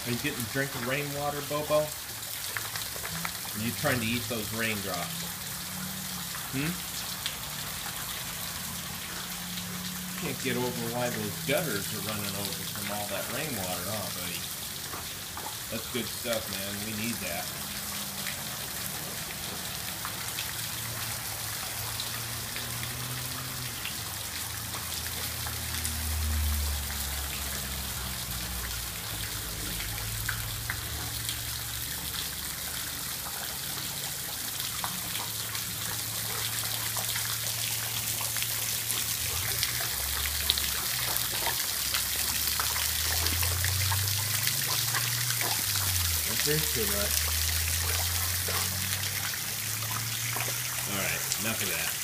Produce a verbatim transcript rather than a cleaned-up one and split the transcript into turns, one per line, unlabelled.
Are you getting a drink of rainwater, Bobo? Or are you trying to eat those raindrops? Hmm? Can't get over why those gutters are running over from all that rainwater, huh, buddy? That's good stuff, man. We need that. Don't drink too much. Alright, enough of that.